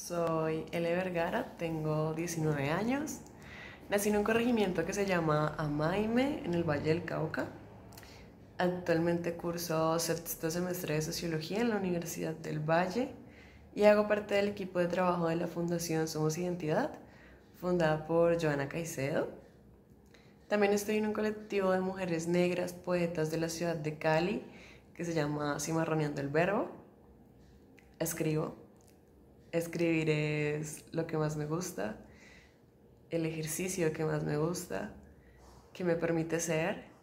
Soy Ele Vergara, tengo 19 años. Nací en un corregimiento que se llama Amaime, en el Valle del Cauca. Actualmente curso sexto semestre de Sociología en la Universidad del Valle y hago parte del equipo de trabajo de la Fundación Somos Identidad, fundada por Joana Caicedo. También estoy en un colectivo de mujeres negras poetas de la ciudad de Cali que se llama Cimarroneando el Verbo. Escribo. Escribir es lo que más me gusta, el ejercicio que más me gusta, que me permite ser.